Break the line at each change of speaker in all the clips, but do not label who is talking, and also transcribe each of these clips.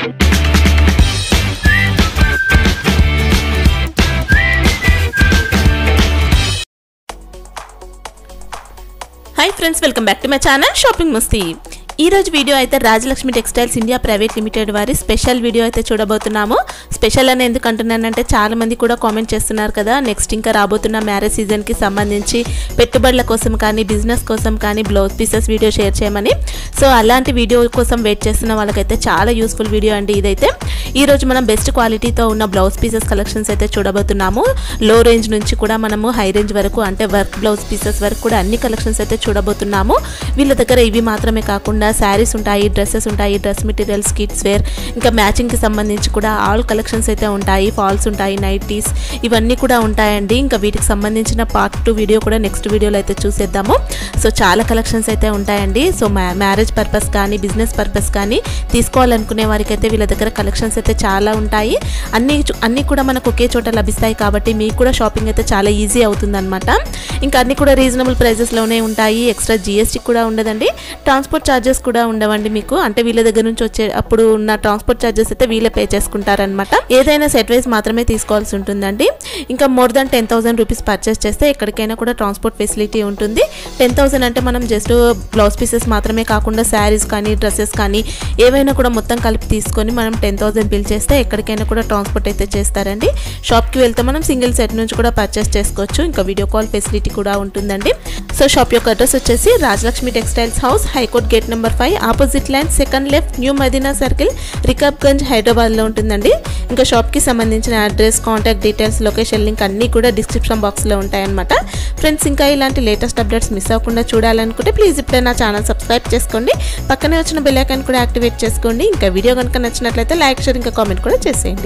Hi friends, welcome back to my channel Shopping Musti. ఈ రోజు video అయితే Rajalakshmi textiles India private limited వారి special video అయితే చూడబోతున్నాము. స్పెషల్ అని ఎందుకు అంటున్నానంటే చాలా మంది కూడా కామెంట్ చేస్తున్నారు కదా, నెక్స్ట్ ఇంకా రాబోతున్న మ్యారేజ్ సీజన్ కి సంబంధించి పెట్టుబడుల కోసం కానీ బిజినెస్ కోసం కానీ బ్లౌజ్ పీసెస్ వీడియో షేర్ చేయమని. సో అలాంటి వీడియో కోసం వెయిట్ చేస్తున్న వాళ్ళకైతే చాలా యూస్ఫుల్ వీడియో అండి ఇదైతే. ఈ రోజు మనం బెస్ట్ క్వాలిటీతో ఉన్న బ్లౌజ్ పీసెస్ కలెక్షన్స్ అయితే చూడబోతున్నాము. లో రేంజ్ నుంచి కూడా మనము హై రేంజ్ వరకు అంటే వర్క్ బ్లౌజ్ పీసెస్ వరకు కూడా అన్ని కలెక్షన్స్ అయితే చూడబోతున్నాము. వీళ్ళ దగ్గర ఇవి మాత్రమే కాకుండా శారీస్ ఉంటాయి, డ్రెస్సెస్ ఉంటాయి, డ్రెస్ మెటీరియల్స్, కిడ్స్ వేర్, ఇంకా మ్యాచింగ్కి సంబంధించి కూడా ఆల్ కలెక్షన్స్ అయితే ఉంటాయి. ఫాల్స్ ఉంటాయి, నైటీస్ ఇవన్నీ కూడా ఉంటాయండి. ఇంకా వీటికి సంబంధించిన పార్ట్ 2 వీడియో కూడా నెక్స్ట్ వీడియోలో అయితే చూసేద్దాము. సో చాలా కలెక్షన్స్ అయితే ఉంటాయండి. సో మ్యారేజ్ పర్పస్ కానీ బిజినెస్ పర్పస్ కానీ తీసుకోవాలనుకునే వారికి అయితే వీళ్ళ దగ్గర కలెక్షన్స్ అయితే చాలా ఉంటాయి. అన్నీ కూడా మనకు ఒకే చోట లభిస్తాయి కాబట్టి మీకు కూడా షాపింగ్ అయితే చాలా ఈజీ అవుతుందన్నమాట. ఇంకా అన్నీ కూడా రీజనబుల్ ప్రైజెస్లోనే ఉంటాయి. ఎక్స్ట్రా GST కూడా ఉండదండి. ట్రాన్స్పోర్ట్ ఛార్జెస్ కూడా ఉండవండి మీకు. అంటే వీళ్ళ దగ్గర నుంచి వచ్చే అప్పుడు ఉన్న ట్రాన్స్పోర్ట్ ఛార్జెస్ అయితే వీళ్ళే పే చేసుకుంటారనమాట. ఏదైనా సెట్ వైజ్ మాత్రమే తీసుకోవాల్సి ఉంటుందండి. ఇంకా మోర్ దాన్ 10,000 రూపీస్ పర్చేస్ చేస్తే ఎక్కడికైనా కూడా ట్రాన్స్పోర్ట్ ఫెసిలిటీ ఉంటుంది. 10,000 అంటే మనం జస్ట్ బ్లౌజ్ పీసెస్ మాత్రమే కాకుండా శారీస్ కానీ డ్రెస్సెస్ కానీ ఏవైనా కూడా మొత్తం కలిపి తీసుకొని మనం 10,000 బిల్ చేస్తే ఎక్కడికైనా కూడా ట్రాన్స్పోర్ట్ అయితే చేస్తారండి. షాప్కి వెళ్తే మనం సింగిల్ సెట్ నుంచి కూడా పర్చేస్ చేసుకోవచ్చు. ఇంకా వీడియో కాల్ ఫెసిలిటీ కూడా ఉంటుందండి. సో షాప్ యొక్క అడ్రస్ వచ్చేసి Rajalakshmi textiles house, high court gate number 5, opposite line, second left, new Madina circle, Rikabganj, హైదరాబాద్లో ఉంటుందండి. ఇంకా షాప్కి సంబంధించిన address, contact details, location link అన్నీ కూడా డిస్క్రిప్షన్ బాక్స్లో ఉంటాయన్నమాట. ఫ్రెండ్స్ ఇంకా ఇలాంటి లేటెస్ట్ అప్డేట్స్ మిస్ అవ్వకుండా చూడాలనుకుంటే ప్లీజ్ ఇప్పుడే నా ఛానల్ సబ్స్క్రైబ్ చేసుకోండి. పక్కనే వచ్చిన బెల్ ఐకాన్ కూడా యాక్టివేట్ చేసుకోండి. ఇంకా వీడియో కనుక నచ్చినట్లయితే లైక్, షేర్, ఇంకా కామెంట్ కూడా చేసేయండి.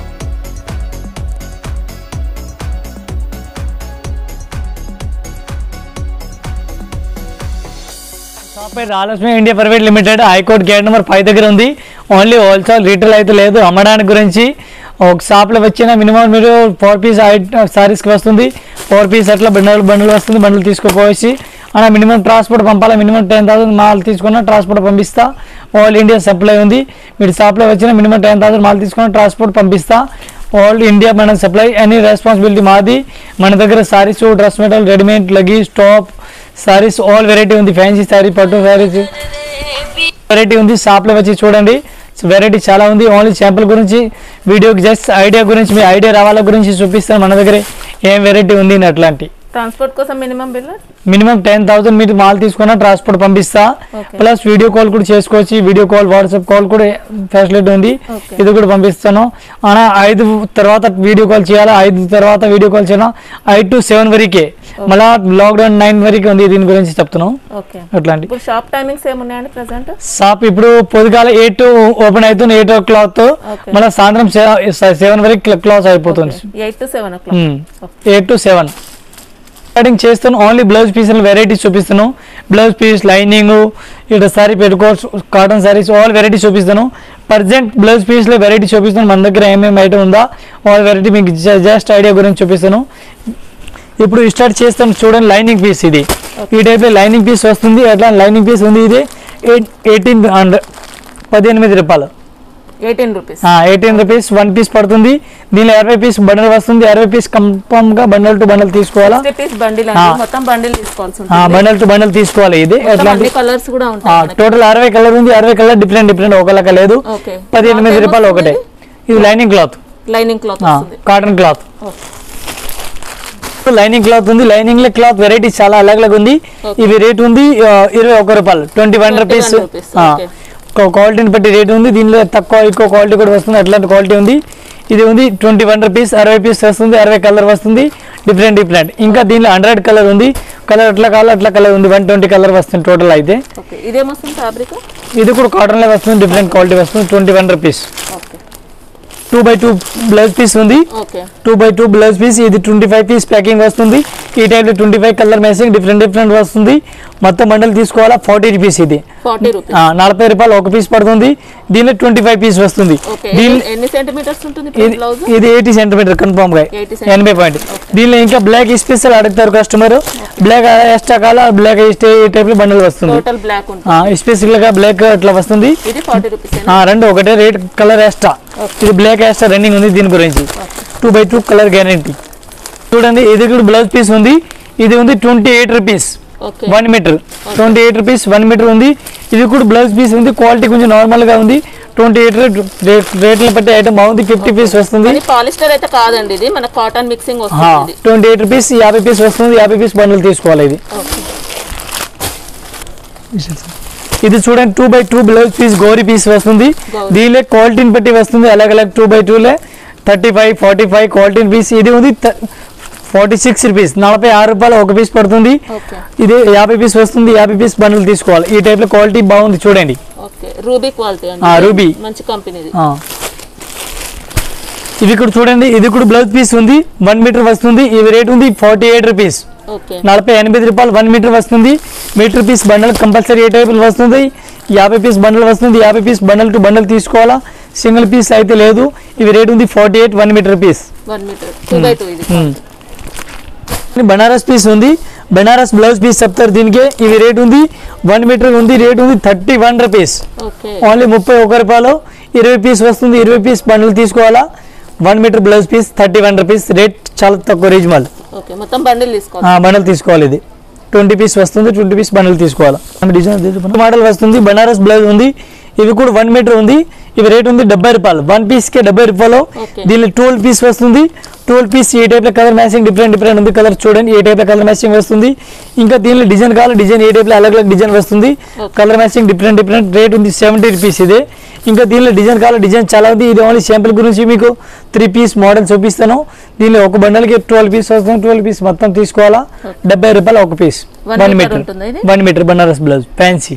షాప్ పేరు Rajalakshmi India private limited, high court gate number 5 దగ్గర ఉంది. ఓన్లీ హోల్సేల్, రీటైల్ అయితే లేదు. అమ్మడానికి గురించి ఒక షాప్లో వచ్చిన మినిమం మీరు 4 పీస్ సారీస్కి వస్తుంది. 4 పీస్ అట్లా బండలు వస్తుంది. బండలు తీసుకోపోసి అలా మినిమం ట్రాన్స్పోర్ట్ పంపాలి. మినిమం 10,000 మాల్ తీసుకున్న ట్రాన్స్పోర్ట్ పంపిస్తా. ఆల్ ఇండియా సప్లై ఉంది. మీరు షాప్లో వచ్చిన మినిమం 10,000 మాల్ తీసుకున్న ట్రాన్స్పోర్ట్ పంపిస్తా. ఆల్ ఇండియా మన సప్లై, ఎనీ రెస్పాన్సిబిలిటీ మాది. మన దగ్గర saris, dress material, readymade, leggings, top saris all variety ఉంది. ఫ్యాన్సీ సారీ, పట్టు సారీస్ వెరైటీ ఉంది. షాప్లో వచ్చి చూడండి, వెరైటీ చాలా ఉంది. ఓన్లీ శాంపుల్ గురించి వీడియోకి జస్ట్ ఐడియా గురించి, మీ ఐడియా రావాల గురించి చూపిస్తాను. మన దగ్గర ఏం వెరైటీ ఉంది అట్లాంటి.
ట్రాన్స్పోర్ట్ కోసం
మినిమం 10,000 మీరు మాల్ తీసుకున్నా ట్రాన్స్పోర్ట్ పంపిస్తా. ప్లస్ వీడియో కాల్ కూడా చేసుకోవచ్చు. వీడియో కాల్, వాట్సాప్ కాల్ కూడా ఫెసిలిటీ ఉంది. ఇది కూడా పంపిస్తాను. అలా 5 తర్వాత వీడియో కాల్ చేయాలి. 5 తర్వాత వీడియో కాల్ చేయాలి. 8 to 7 వరకే. మళ్ళీ లాక్డౌన్ 9 వరకు ఉంది. దీని గురించి చెప్తున్నాం. అట్లాంటి
షాప్ టైమింగ్స్ ఏమున్నాయండి ప్రెసెంట్?
షాప్ ఇప్పుడు పొద్దుగాల 8 ఓపెన్ అవుతుంది, 8 o'clock. మళ్ళీ సాయంత్రం 7 వరకు క్లోజ్ అయిపోతుంది. 8 to 7 స్టార్టింగ్ చేస్తాను. ఓన్లీ బ్లౌజ్ పీసులు వెరైటీస్ చూపిస్తాను. బ్లౌజ్ పీస్, లైనింగ్, ఇక్కడ సారీ పెట్టుకోవచ్చు, కాటన్ సారీస్ ఆల్ వెరైటీస్ చూపిస్తాను. ప్రజెంట్ బ్లౌజ్ పీస్లో వెరైటీ చూపిస్తాను. మన దగ్గర ఏమేమి ఐటమ్ ఉందా ఆల్ వెరైటీ మీకు జస్ట్ ఐడియా గురించి చూపిస్తాను. ఇప్పుడు స్టార్ట్ చేస్తాను. చూడండి, లైనింగ్ పీస్ ఇది. ఈ టైప్లో లైనింగ్ పీస్ వస్తుంది. అట్లా లైనింగ్ పీస్ ఉంది. ఇది 18 రూపాయలు. 18 రూపీస్ 1 పీస్ పడుతుంది. దీనిలో 20 పీస్ బండల్ వస్తుంది. 20 పీస్ కన్ఫర్మ్ గా బండల్ టు బండల్ తీసుకోవాలా. బండల్ టు బండల్ తీసుకోవాలి. ఇది టోటల్ 60 కలర్ ఉంది. 60 కలర్ డిఫరెంట్ ఒకలాగా లేదు. 18 రూపాయలు ఒకటే. ఇది lining cloth, cotton cloth, lining cloth ఉంది. లైనింగ్ లో క్లాత్ వెరైటీ చాలా అలగ్ ఉంది. ఇవి రేట్ ఉంది 21 రూపాయలు, 21 రూపీస్. క్వాలిటీని బట్టి రేట్ ఉంది. దీనిలో తక్కువ ఎక్కువ క్వాలిటీ కూడా వస్తుంది. అట్లాంటి క్వాలిటీ ఉంది. ఇది ఉంది 21 రూపీస్. 60 పీస్ వస్తుంది. 60 కలర్ వస్తుంది. డిఫరెంట్. ఇంకా దీనిలో 100 కలర్ ఉంది. కలర్ అట్లా కలర్ ఉంది. 120 కలర్ వస్తుంది టోటల్ అయితే. ఇది కూడా కాటన్ లో వస్తుంది. డిఫరెంట్ క్వాలిటీ వస్తుంది. 21 రూపీస్. 2x2 బ్లౌజ్ పీస్ ఉంది. 2x2 blouse piece. ఇది 25 పీస్ ప్యాకింగ్ వస్తుంది. ఈ టైప్ లో 25 కలర్ మ్యాచింగ్ డిఫరెంట్ వస్తుంది. మొత్తం బండల్ తీసుకోవాలా 40 రూపీస్. ఇది
40 రూపీస్
40 రూపాయలు ఒక పీస్ పడుతుంది. దీనిలో 25 పీస్ వస్తుంది.
ఎన్ని సెంటీమీటర్స్ ఉంటుంది బ్లౌజ్?
ఇది 80 సెంటీమీటర్ కన్ఫర్మ్ గా 80 పాయింట్. దీనిలో ఇంకా బ్లాక్ స్పెషల్ అడుగుతారు కస్టమర్, బ్లాక్ ఎక్స్ట్రా కావాలా బ్లాక్ ఈ టైప్ లో బండల్ వస్తుంది.
టోటల్ బ్లాక్ ఉంటుంది,
స్పెషల్ గా బ్లాక్ అట్లా వస్తుంది.
ఇది 40 రూపీస్
రెండు ఒకటే రేట్ కలర్ ఎక్స్ట్రా. ఇది బ్లాక్ ఎక్స్ట్రా రన్నింగ్ ఉంది. దీని గురించి 2x2 కలర్ గ్యారంటీ. చూడండి ఇది కూడా బ్లౌజ్ పీస్ ఉంది. ఇది ఉంది 28 రూపీస్ 1 మీటర్. 28 రూపీస్ 1 మీటర్ ఉంది. ఇది కూడా బ్లౌజ్ పీస్ ఉంది. క్వాలిటీ కొంచెం నార్మల్ గా ఉంది. 28 రేట్లను బట్టి ఐటమ్ బాగుంది. 50 పీస్ వస్తుంది.
పాలిస్టర్ అయితే కాదండి, ఇది మన కాటన్ మిక్సింగ్ వస్తుంది.
28 రూపీస్ 50 పీస్ వస్తుంది. 50 పీస్ బండిల్ తీసుకోవాలి. ఇది చూడండి 2x2 blouse piece Gauri piece వస్తుంది. దీనిలో క్వాలిటీని బట్టి వస్తుంది. అలగ్ 2x2 లే 35 45 క్వాలిటీ పీస్. ఇది ఉంది 46 రూపీస్ 46 రూపాయలు ఒక పీస్ పడుతుంది. ఇది 50 పీస్ వస్తుంది. 50 పీస్ బండిల్ తీసుకోవాలి. ఈ టైప్ లో క్వాలిటీ బాగుంది చూడండి.
రూబీ క్వాలిటీ,
రూబీ
మంచి కంపెనీది.
ఇవి కూడా చూడండి. ఇది కూడా బ్లౌజ్ పీస్ ఉంది. 1 మీటర్ వస్తుంది. ఇవి రేట్ ఉంది 48 రూపీస్ 48 రూపాయలు 1 మీటర్ వస్తుంది. మీటర్ పీస్ బండల్ కంపల్సరీ ఏ టైప్ వస్తుంది. 50 పీస్ బండల్ వస్తుంది. 50 పీస్ బండల్ టు బండల్ తీసుకోవాలా, సింగిల్ పీస్ అయితే లేదు. ఇవి రేట్ ఉంది 48 1 మీటర్ పీస్. బనారస్ పీస్ ఉంది. బనారస్ బ్లౌజ్ పీస్ చెప్తారు దీనికి. ఇవి రేట్ ఉంది 1 మీటర్ ఉంది. రేట్ ఉంది 31 రూపీస్ ఓన్లీ 31 రూపాయలు. 20 పీస్ వస్తుంది. 20 పీస్ బండల్ తీసుకోవాలా. 1 metre blouse piece 31 rupees. Rate చాలా తక్కువ రీజనబుల్. బండల్ తీసుకోవాలి. ఇది 20 పీస్ వస్తుంది. 20 పీస్ బండల్ తీసుకోవాలి. డిజైన్ మోడల్ వస్తుంది. బనారస్ బ్లౌజ్ ఉంది. ఇవి కూడా 1 మీటర్ ఉంది. ఇవి రేట్ ఉంది 70 రూపాయలు. 1 పీస్ కి 70 రూపాయలు. దీనిలో 12 పీస్ వస్తుంది. 12 పీస్ ఈ టైప్ లో కలర్ మ్యాచింగ్ డిఫరెంట్ ఉంది. కలర్ చూడండి ఏ టైప్ లో కలర్ మ్యాచింగ్ వస్తుంది. ఇంకా దీనిలో డిజైన్ కావాలి, డిజైన్ ఏ టైప్ లో అలగ్ డిజైన్ వస్తుంది. కలర్ మ్యాచింగ్ డిఫరెంట్ రేట్ ఉంది 70 రూపీస్. ఇదే ఇంకా దీనిలో డిజైన్ కావాలి, డిజైన్ చాలా ఉంది. ఇది ఓన్లీ శాంపుల్ గురించి మీకు 3 పీస్ మోడల్ చూపిస్తాను. దీనిలో ఒక బండల్ కి 12 పీస్ వస్తుంది. 12 పీస్ మొత్తం తీసుకోవాలా. 70 రూపాయలు ఒక piece. 1 metre Banaras blouse fancy.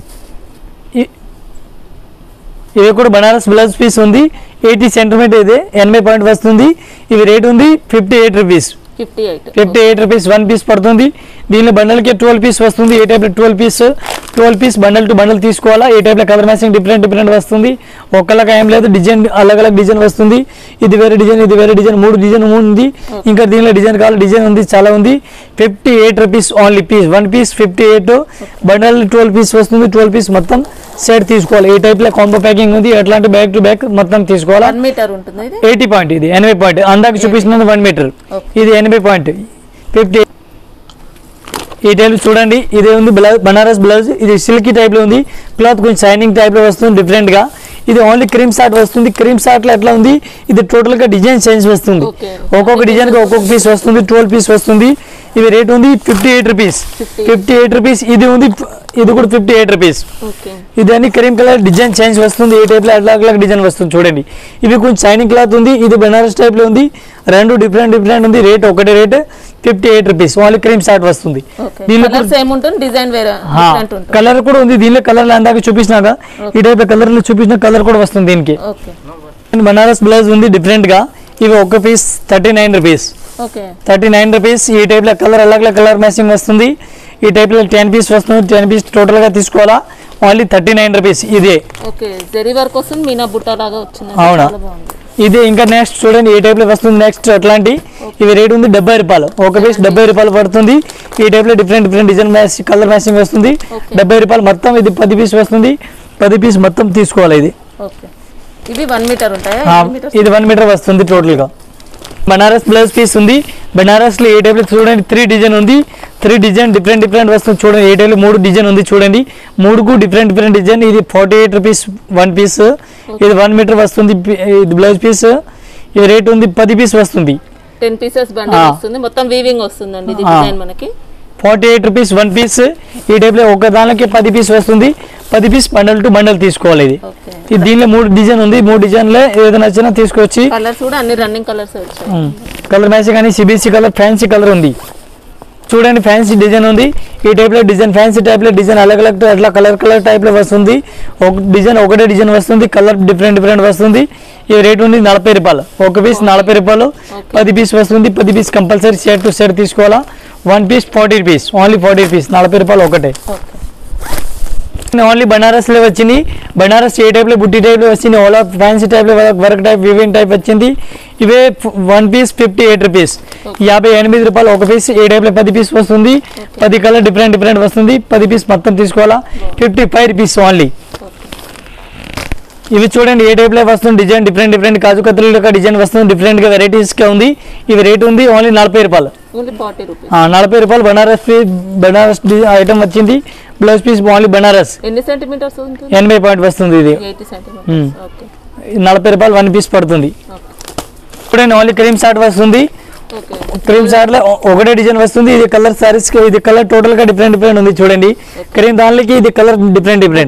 ఇవి కూడా బనారస్ బ్లౌజ్ పీస్ ఉంది. 80 సెంటీమీటర్. ఇది 80 పాయింట్ వస్తుంది. ఇవి రేట్ ఉంది 58 రూపీస్ 58 రూపీస్ 1 పీస్ పడుతుంది. దీనిలో బండల్ కి 12 పీస్ వస్తుంది. ఏ టైప్ లో 12 పీస్ బండల్ టు బండల్ తీసుకోవాలా. ఏ టైప్ లో కలర్ మ్యాచింగ్ డిఫరెంట్ వస్తుంది. ఒక్కలాగా ఏం లేదు, డిజైన్ అలగ్ డిజైన్ వస్తుంది. ఇది వేరే డిజైన్, ఇది వేరే డిజైన్, 3 డిజైన్ ఉంది. ఇంకా దీనిలో డిజైన్ కావాలి, డిజైన్ ఉంది చాలా ఉంది. 58 rupees only piece. 1 piece 58. Bundle 12 piece వస్తుంది. 12 పీస్ మొత్తం సెట్ తీసుకోవాలి. ఈ టైప్ లో కాంబో ప్యాకింగ్ ఉంది. ఎట్లాంటి బ్యాక్ టు బ్యాక్ మొత్తం తీసుకోవాలా. 80 పాయింట్. ఇది 80 పాయింట్. అందాక చూపిస్తున్నది 1 మీటర్. ఇది 80 పాయింట్ 50. ఈ టైప్ చూడండి. ఇదే ఉంది బనారస్ బ్లౌజ్. ఇది సిల్కీ టైప్ లో ఉంది. క్లాత్ కొంచెం షైనింగ్ టైప్ లో వస్తుంది డిఫరెంట్ గా. ఇది ఓన్లీ క్రీమ్ షార్ట్ వస్తుంది. క్రీమ్ షార్ట్ లో ఎట్లా ఉంది, ఇది టోటల్ గా డిజైన్ చేంజ్ వస్తుంది. ఒక్కొక్క డిజైన్ కి ఒక్కొక్క పీస్ వస్తుంది. 12 పీస్ వస్తుంది. ఇవి రేట్ ఉంది 58 రూపీస్ 58 రూపీస్. ఇది ఉంది, ఇది కూడా 58 రూపీస్. ఇది అన్ని క్రీమ్ కలర్ డిజైన్ చేంజ్ వస్తుంది. ఈ టైప్ లో అట్లా డిజైన్ వస్తుంది చూడండి. ఇవి కొంచెం షైనింగ్ క్లాత్ ఉంది. ఇది బనారస్ టైప్ లో ఉంది. రెండు డిఫరెంట్ ఉంది. రేట్ ఒకటే rate 58 rupees only cream short వస్తుంది. దీనిలో కలర్ కూడా ఉంది. దీనిలో కలర్ అందాక చూపించినాక ఈ టైప్ కలర్ చూపించిన కలర్ కూడా వస్తుంది దీనికి. బనారస్ బ్లౌజ్ ఉంది డిఫరెంట్ గా. ఇవి ఒక పీస్ 39 రూపీస్ 39 రూపీస్. ఈ టైప్ లో కలర్ అలగ్ కలర్ మ్యాచింగ్ వస్తుంది. ఈ టైప్ లో 10 పీస్ వస్తుంది. 10 పీస్ టోటల్ గా తీసుకోవాలా. Only 39 rupees. ఇదే అవునా. ఇది ఇంకా నెక్స్ట్ చూడండి ఏ టైప్ లో వస్తుంది. నెక్స్ట్ అట్లాంటి ఇవి రేట్ ఉంది 70 రూపాయలు. ఒక పీస్ 70 రూపాయలు పడుతుంది. ఈ టైప్ లో డిఫరెంట్ డిజైన్ కలర్ మ్యాచింగ్ వస్తుంది. 70 రూపాయలు మొత్తం. ఇది 10 పీస్ వస్తుంది. 10 పీస్ మొత్తం తీసుకోవాలి. ఇది
ఇది 1 మీటర్ ఉంటాయా?
ఇది 1 మీటర్ వస్తుంది టోటల్ గా. బనారస్ బ్లౌజ్ పీస్ ఉంది. బనారస్ లో ఏ టైప్ లో చూడండి 3 డిజైన్ ఉంది. 3 డిజైన్ డిఫరెంట్ వస్తుంది చూడండి. ఏ టైప్ లో 3 డిజైన్ ఉంది చూడండి. 3కు డిఫరెంట్ డిజైన్. ఇది 48 రూపీస్ 1 పీస్. ఇది 1 మీటర్ వస్తుంది. ఇది బ్లౌజ్ పీస్. ఇది రేట్ ఉంది 10 పీస్ వస్తుంది.
10 పీసెస్ బండిల్ వస్తుంది. మొత్తం వీవింగ్ వస్తుందండి. ఇది డిజైన్ మనకి
48 రూపీస్ 1 పీస్. ఈ టైప్ లో ఒక దానికి 10 పీస్ వస్తుంది. 10 పీస్ బండల్ టు బండల్ తీసుకోవాలి. ఇది దీనిలో 3 డిజైన్ ఉంది. 3 డిజైన్ లో ఏదైనా నచ్చినా తీసుకోవచ్చు.
కలర్స్ కూడా అన్ని రన్నింగ్ కలర్స్ వచ్చాయి.
కలర్ మ్యాచింగ్ కానీ సిబిసి కలర్ ఫ్యాన్సీ కలర్ ఉంది చూడండి. ఫ్యాన్సీ డిజైన్ ఉంది. ఈ టైప్ లో డిజైన్ ఫ్యాన్సీ టైప్ లో డిజైన్ అలగ్ అట్లా కలర్ టైప్ లో వస్తుంది. ఒక డిజైన్ ఒకటే డిజైన్ వస్తుంది. కలర్ డిఫరెంట్ వస్తుంది. ఈ రేట్ ఉంది 40 రూపాయలు. ఒక పీస్ 40 రూపాయలు. 10 పీస్ వస్తుంది. 10 piece compulsory set to set తీసుకోవాలా. One piece 40 rupees, only 40 rupees, 40 రూపాయలు ఒకటే. ఓన్లీ బనారస్లో వచ్చింది. బనారస్ ఏ టైప్లో బుట్టి టైప్లో వచ్చింది, ఓలా ఫ్యాన్సీ టైప్లో వర్క్ టైప్ వివింగ్ టైప్ వచ్చింది. ఇవే వన్ పీస్ 58 రూపీస్, 58 రూపాయలు ఒక పీస్. ఏ టైప్లో 10 పీస్ వస్తుంది, 10 కలర్ డిఫరెంట్ వస్తుంది. 10 పీస్ మొత్తం తీసుకోవాలా, 55 రూపీస్ ఓన్లీ. ఇవి చూడండి ఏ టైప్లో వస్తుంది, డిజైన్ డిఫరెంట్ కాజు కత్తుల యొక్క డిజైన్ వస్తుంది, డిఫరెంట్గా వెరైటీస్గా ఉంది. ఇవి రేట్ ఉంది ఓన్లీ 40 రూపాయలు, 40 రూపాయలు. బనారస్ ఐటమ్ వచ్చింది. Blouse piece only Banaras.
ఎన్ని సెంటీమీటర్స్ ఉంటుంది?
80 పాయింట్ వస్తుంది. ఇది 40 రూపాయలు వన్ పీస్ పడుతుంది. చూడండి ఓన్లీ క్రీమ్ షార్ట్ వస్తుంది. క్రీమ్ షార్ట్ లో ఒకటే డిజైన్ వస్తుంది. ఇది కలర్ సారీస్, ఇది కలర్ టోటల్ గా డిఫరెంట్ ఉంది. చూడండి క్రీమ్ దానికి ఇది కలర్ డిఫరెంట్. ఇది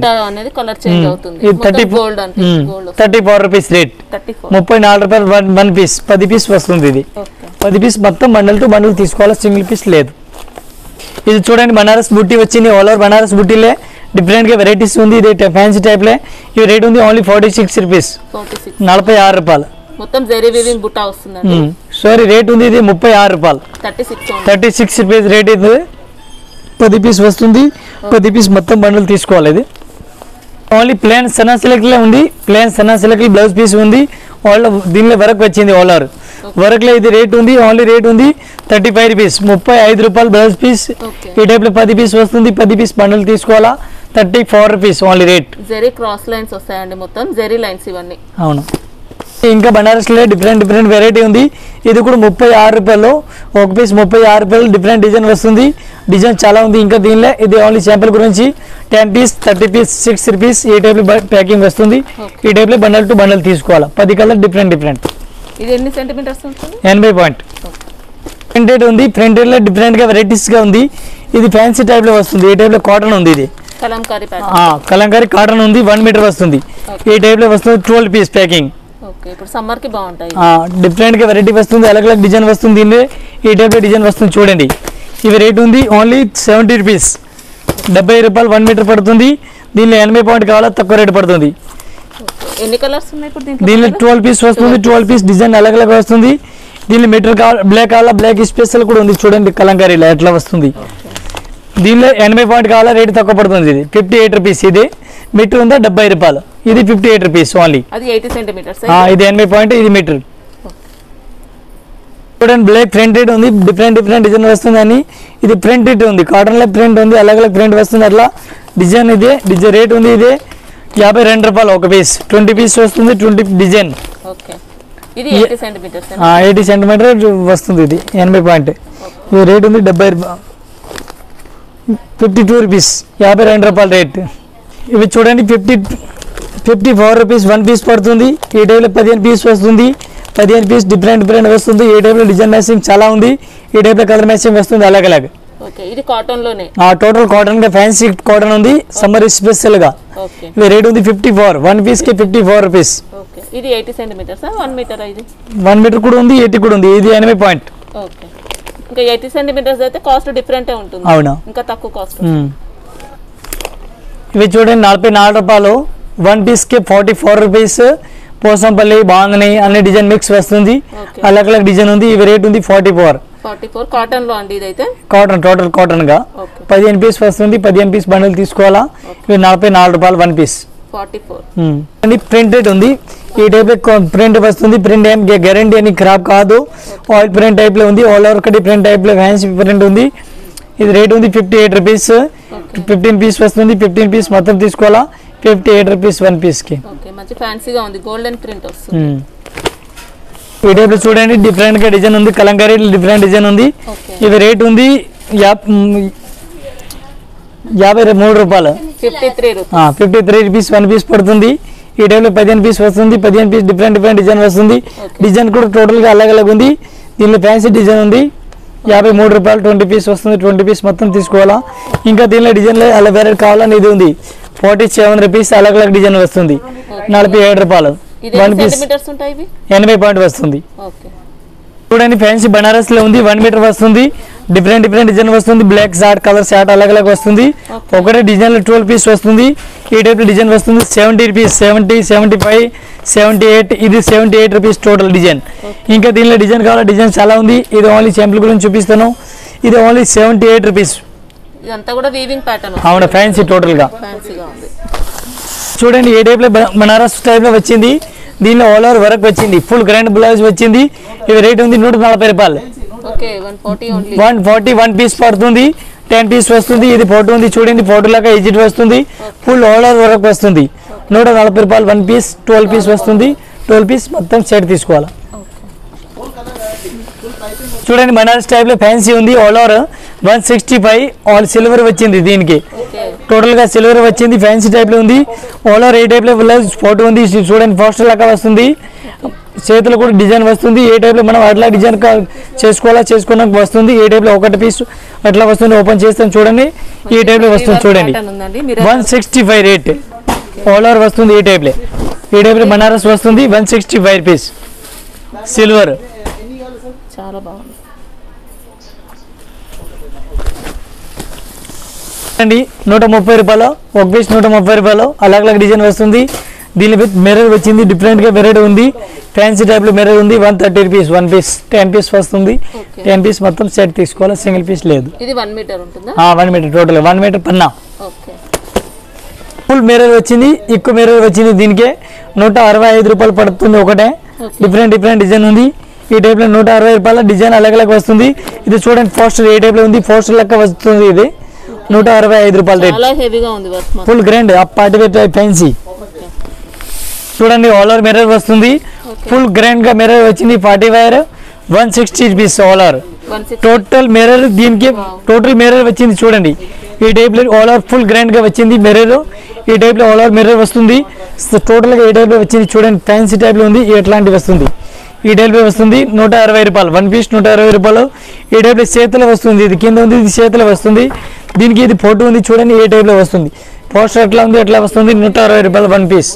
34 రూపీస్ రేట్, 34 రూపాయలు వన్ పీస్. 10 పీస్ వస్తుంది. ఇది 10 పీస్ మొత్తం బండల్ టు బండల్ తీసుకోవాలి, సింగిల్ పీస్ లేదు. ఇది చూడండి బనారస్ బుట్టి వచ్చింది. ఆల్ ఓవర్ బనారస్ బుట్టీలే డిఫరెంట్ గా వెరైటీస్ ఉంది. ఇది ఫ్యాన్సీ టైప్ లే. ఈ రేట్ ఉంది ఓన్లీ 46 రూపీస్, 46 రూపాయలు.
మొత్తం జరీ వీవింగ్ బుట్ట వస్తుందండి.
సారీ రేట్ ఉంది ఇది 36 రూపాయలు, 36 రూపీస్ రేట్. ఇది 10 పీస్ వస్తుంది. 10 పీస్ మొత్తం బండల్ తీసుకోవాలి. ఇది ఓన్లీ ప్లేన్ సన్నా సిల్క్ లో ఉంది. ప్లేన్ సన్నా సిల్క్ బ్లౌజ్ పీస్ ఉంది. దీనిలో వర్క్ వచ్చింది ఆల్ ఓవర్ వర్క్ లో. ఇది రేట్ ఉంది ఓన్లీ రేట్ ఉంది 35 రూపీస్, 35 రూపాయలు బ్లౌజ్ పీస్. ఈ టైప్ లో 10 పీస్ వస్తుంది. 10 పీస్ బండల్ తీసుకోవాలా, 34 రూపీస్ ఓన్లీ రేట్.
జరీ క్రాస్ లైన్స్ వస్తాయండి, మొత్తం జరీ లైన్స్ ఇవన్నీ.
అవును. ఇంకా బనారస్ లో డిఫరెంట్ వెరైటీ ఉంది. ఇది కూడా 36 రూపాయలు ఒక పీస్, 36 రూపాయలు. డిఫరెంట్ డిజైన్ వస్తుంది, డిజైన్ చాలా ఉంది. ఇంకా దీనిలో ఇది ఓన్లీ శాంపుల్ గురించి 10 పీస్ 30 పీస్ 6 రూపీస్. ఈ టైప్ లో ప్యాకింగ్ వస్తుంది. ఈ టైప్ లో బండల్ టు బండల్ తీసుకోవాలా, 10 కలర్ డిఫరెంట్.
ఇది ఎన్ని సెంటీమీటర్స్ ఉంటుంది?
80 పాయింట్. ప్రింటెడ్ ఉంది. ప్రింటెడ్ లో డిఫరెంట్ గా వెరైటీస్ గా ఉంది. ఇది ఫ్యాన్సీ టైప్ లో వస్తుంది. ఈ టైప్ లో కాటన్ ఉంది. ఇది కలంకారీ కాటన్ ఉంది. 1 మీటర్ వస్తుంది. ఈ టైప్ లో వస్తుంది. 12 పీస్ ప్యాకింగ్.
ఇప్పుడు సమ్మర్ కి బాగుంటాయి.
డిఫరెంట్ గా వెరైటీ వస్తుంది, అలగ్ డిజైన్ వస్తుంది. దీనిలో ఈ టైప్ లో డిజైన్ వస్తుంది. చూడండి ఇవి రేట్ ఉంది ఓన్లీ 70 రూపీస్, 70 రూపాయలు 1 మీటర్ పడుతుంది. దీనిలో 80 పాయింట్ కావాలా, తక్కువ రేట్ పడుతుంది.
ఎన్ని కలర్స్ ఉన్నాయి ఇప్పుడు
దీనిలో? 12 పీస్ వస్తుంది. 12 పీస్ డిజైన్ అలగ్ వస్తుంది. దీనిలో మీటర్ కావాలి, బ్లాక్ కావాలా, బ్లాక్ స్పెషల్ కూడా ఉంది. చూడండి కలంకారీలో ఎట్లా వస్తుంది. దీనిలో 80 పాయింట్ కావాలా, రేట్ తక్కువ పడుతుంది. ఇది 58 రూపీస్. ఇది మీటర్ ఉందా 70 రూపాయలు. ఇది 58 రూపీస్ ఓన్లీ.
ఇది
80 పాయింట్. ఇది మీటర్. చూడండి బ్లాక్ ప్రింటెడ్ ఉంది. డిఫరెంట్ డిజైన్ వస్తుంది. అని ఇది ప్రింటెడ్ ఉంది. కాటన్ లో ప్రింట్ ఉంది, అలగ్ ప్రింట్ వస్తుంది. అట్లా డిజైన్ ఇదే డిజైన్ రేట్ ఉంది. ఇదే 52 రూపాయలు ఒక పీస్. 20 పీస్ వస్తుంది. 20 డిజైన్. 80 సెంటీమీటర్ వస్తుంది. ఇది 80 పాయింట్. ఇది రేట్ ఉంది 52 రూపీస్, 52 రూపాయలు రేట్. ఇవి చూడండి 54 రూపీస్ 1 పీస్ పడుతుంది. ఈ టైప్లో 15 పీస్ వస్తుంది. 15 పీస్ డిఫరెంట్ వస్తుంది. ఈ టైప్లో డిజైన్ మ్యాచింగ్ చాలా ఉంది. ఈ టైప్లో కలర్ మ్యాచింగ్ వస్తుంది అలగ్.
ఇది కాటన్ లోనే,
టోటల్ కాటన్ గా ఫ్యాన్సీ కాటన్ ఉంది. సమ్మర్ స్పెషల్ గా. ఇది రేట్ ఉంది 54, 1 పీస్ కి 54 రూపీస్.
ఇది 80 సెంటీమీటర్స్ 1 మీటర్. ఇది
1 మీటర్ కూడా ఉంది, 80 కూడా ఉంది. ఇది 80 పాయింట్.
ఇంకా 80 సెంటీమీటర్స్ అయితే కాస్ట్ డిఫరెంట్ ఉంటుంది.
అవునా,
ఇంకా తక్కువ కాస్ట్.
ఇవి చూడండి 44 రూపాయలు 1 పీస్ కి 44 రూపీస్. పోసంపల్లి బాగుంది, అన్ని డిజైన్ మిక్స్ వస్తుంది. అలగ్ డిజైన్ ఉంది. ఇవి రేట్ ఉంది 44
కాటన్ లో అండి. ఇదైతే
కాటన్, టోటల్ కాటన్ గా 15 పీస్ వస్తుంది. 15 పీస్ బండిల్ తీసుకోవాలా. ఇవి 44 రూపాయలు 1 పీస్. 44 ప్రింటెడ్ ఉంది. ఈ టైప్ ప్రింట్ వస్తుంది. ప్రింట్ ఏం గ్యారంటీ అని ఖరాబ్ కాదు. ఆయిల్ ప్రింట్ టైప్ లో ఉంది. ఆల్ ఓవర్ కటి ప్రింట్ టైప్ లో ఫ్యాన్సీ ప్రింట్ ఉంది. ఇది రేట్ ఉంది 58 రూపీస్. 15 పీస్ వస్తుంది. 15 పీస్ మొత్తం తీసుకోవాలా. 58 రూపీస్ 1 పీస్ కి.
మంచి ఫ్యాన్సీగా ఉంది. గోల్డెన్ ప్రింట్ వస్తుంది.
ఈ టైప్ లో చూడండి డిఫరెంట్ గా డిజైన్ ఉంది. కలంకారీ డిఫరెంట్ డిజైన్ ఉంది. ఇది రేట్ ఉంది 53 రూపాయలు, 53 రూపీస్ 1 పీస్ పడుతుంది. ఈ టైప్లో 15 పీస్ వస్తుంది. 15 పీస్ డిఫరెంట్ డిజైన్ వస్తుంది. డిజైన్ కూడా టోటల్ గా అలగ్ ఉంది. దీనిలో ఫ్యాన్సీ డిజైన్ ఉంది. 53 రూపాయలు 20 పీస్ వస్తుంది. 20 పీస్ మొత్తం తీసుకోవాలా. ఇంకా దీనిలో డిజైన్ అలా వేరే కావాలని ఇది ఉంది 47 రూపీస్. అలగ్ డిజైన్ వస్తుంది. 47 రూపాయలు 1 పీస్. 80 పాయింట్ వస్తుంది. చూడండి ఫ్యాన్సీ బనారస్ లో ఉంది. 1 మీటర్ వస్తుంది. డిఫరెంట్ డిజైన్ వస్తుంది. బ్లాక్ షార్ట్, కలర్ షార్ట్ అలగ్ వస్తుంది. ఒకటే డిజైన్ లో 12 పీస్ వస్తుంది. ఈ టైప్ డిజైన్ వస్తుంది. 70 రూపీస్, 70, 75, 78. ఇది 78 రూపీస్ టోటల్ డిజైన్. ఇంకా దీనిలో డిజైన్ కావాలా, డిజైన్ చాలా ఉంది. ఇది ఓన్లీ శాంపుల్ గురించి చూపిస్తాను. ఇది ఓన్లీ 78 రూపీస్.
ఇదంతా కూడా వీవింగ్ ప్యాటర్న్.
అవును, ఫ్యాన్సీ టోటల్గా
ఫ్యాన్సీగా ఉంది.
చూడండి ఏ టైప్లో బనారస్ టైప్లో వచ్చింది. దీనిలో ఆల్ ఓవర్ వర్క్ వచ్చింది, ఫుల్ గ్రాండ్ బ్లౌజ్ వచ్చింది. ఇది రేట్ ఉంది 140 రూపాయలు.
Okay 140 only.
140 1 పీస్ పడుతుంది, 10 పీస్ వస్తుంది. ఇది ఫోటో ఉంది చూడండి, ఫోటో లాగా ఎజిట్ వస్తుంది, ఫుల్ ఆల్ ఓవర్ వర్క్ వస్తుంది. 140 రూపాయలు 1 పీస్. 12 పీస్ వస్తుంది, 12 పీస్ మొత్తం సెట్ తీసుకోవాలి. చూడండి బనారస్ టైప్ లో ఫ్యాన్సీ ఉంది, ఆల్ ఓవర్ 165. ఆల్ సిల్వర్ వచ్చింది, దీనికి టోటల్ గా సిల్వర్ వచ్చింది. ఫ్యాన్సీ టైప్ లో ఉంది, ఆల్ ఓవర్ ఏ టైప్ లో ఫోటో ఉంది చూడండి, పోస్టర్ లాగా వస్తుంది. చేతులు కూడా డిజైన్ వస్తుంది. ఏ టైప్ లో మనం అట్లా డిజైన్ చేసుకోవడానికి వస్తుంది. ఏ టైప్ లో ఒకటి పీస్ అట్లా వస్తుంది. ఓపెన్ చేస్తాం చూడండి, ఈ టైప్ లో వస్తుంది చూడండి. 165 రేట్ ఆల్ ఓవర్ వస్తుంది. ఈ టైప్ లో బనారస్ వస్తుంది 165 రూపీస్ సిల్వర్.
చాలా బాగుంది.
అండి 130 రూపాయలు ఒక పీస్, 130 రూపాయలు. అలాగ్ డిజైన్ వస్తుంది. దీని విత్ మిర్రర్ వచ్చింది, డిఫరెంట్ గా మిర్రర్ ఉంది. ఫ్యాన్సీ టైప్ లో మిర్రర్ ఉంది. 130 రూపీస్ 1 పీస్. 10 పీస్ వస్తుంది. 10 పీస్ మొత్తం సెట్ తీసుకోవాలి, సింగిల్ పీస్ లేదు.
ఇది 1 మీటర్ ఉంటుందా?
1 మీటర్ టోటల్ 1 మీటర్ పన్నా.
ఓకే
ఫుల్ మిర్రర్ వచ్చింది, ఎక్కువ మిర్రర్ వచ్చింది. దీనికే 165 రూపాయలు పడుతుంది ఒకటే. డిఫరెంట్ డిజైన్ ఉంది. ఈ టైప్ లో 160 రూపాయల డిజైన్ అలాగ్ వస్తుంది. ఇది చూడండి పోస్టర్ ఏ టైప్ లో ఉంది, పోస్టర్ లెక్క వస్తుంది. ఇది 165 రూపాయలు రేట్.
చాలా హెవీగా ఉంది వర్క్ మొత్తం.
Full grand party wear type fancy. చూడండి ఆల్ ఓవర్ మిర్రర్ వస్తుంది, ఫుల్ గ్రాండ్ గా మిర్రర్ వచ్చింది. 40 wire 160 rupees all over. Total mirror దీనికి టోటల్ మిర్రర్ వచ్చింది చూడండి. ఈ టైప్ లో ఆల్ ఓవర్ ఫుల్ గ్రాండ్ గా వచ్చింది మిర్రర్. ఈ టైప్ లో ఆల్ ఓవర్ మిర్రర్ వస్తుంది. టోటల్ గా ఈ టైప్ లో వచ్చింది చూడండి, ఫ్యాన్సీ టైప్ లో ఉంది. ఎట్లాంటి వస్తుంది ఈ టైప్ లో వస్తుంది 160 రూపాయలు 1 పీస్ 160 రూపాయలు. ఈ టైప్ లో చేతులు వస్తుంది, ఇది కింద ఉంది, ఇది చేతులు వస్తుంది. దీనికి ఇది ఫోటో ఉంది చూడండి, ఏ టైప్ లో వస్తుంది. పోస్టర్ ఎట్లా ఉంది ఎట్లా వస్తుంది. 160 రూపాయలు 1 పీస్.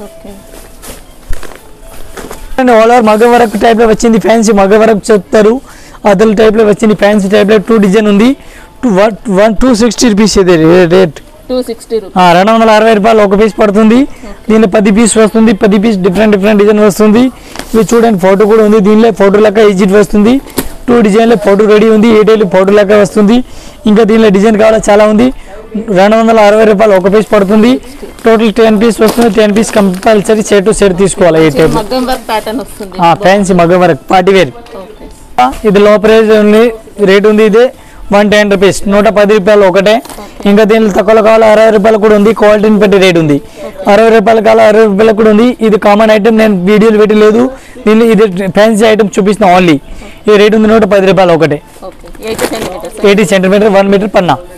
ఆల్ ఓవర్ మగ వర్క్ టైప్ లో వచ్చింది, ఫ్యాన్సీ మగ వర్క్ చెప్తారు. అదల్ టైప్ లో వచ్చింది, ఫ్యాన్సీ టైప్ లో 2 డిజైన్ ఉంది. 260 రూపీస్ ఇది రేట్. 260 రూపాయలు ఒక పీస్ పడుతుంది. దీనిలో 10 పీస్ వస్తుంది. 10 పీస్ డిఫరెంట్ డిజైన్ వస్తుంది. ఇది చూడండి ఫోటో కూడా ఉంది, దీనిలో ఫోటో లెక్క ఎజిట్ వస్తుంది. 2 డిజైన్ లో ఫోటో రెడీ ఉంది. ఏ టైప్ ఫోటో లెక్క వస్తుంది. ఇంకా దీనిలో డిజైన్ కావాలా చాలా ఉంది. 260 రూపాయలు ఒక పీస్ పడుతుంది. టోటల్ 10 పీస్ వస్తుంది. 10 పీస్ కంపల్సరీ సెట్ తీసుకోవాలి. ఈ టైప్ ఫ్యాన్సీ మగ్గం వర్క్ పార్టీ వేర్. ఇది లో ప్రైస్ ఉంది, రేట్ ఉంది. ఇది 110 రూపీస్ 110 రూపాయలు ఒకటే. ఇంకా దీనిలో తక్కువలో కావాలి 60 రూపాయలు కూడా ఉంది. క్వాలిటీని బట్టి రేట్ ఉంది. 60 రూపాయలు కావాలి 60 రూపాయలు కూడా ఉంది. ఇది కామన్ ఐటమ్, నేను వీడియోలు పెట్టలేదు. దీనిలో ఇది ఫ్యాన్సీ ఐటమ్ చూపిస్తున్నా ఓన్లీ. ఈ రేట్ ఉంది 110 రూపాయలు ఒకటే. 80 సెంటీమీటర్ 1 మీటర్ పన్నా.